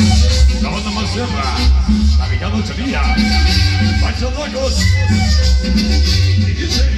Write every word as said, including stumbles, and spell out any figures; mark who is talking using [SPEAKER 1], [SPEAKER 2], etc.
[SPEAKER 1] la banda más cerra, la Villada Ochavía, Pancho Tacos, y dice...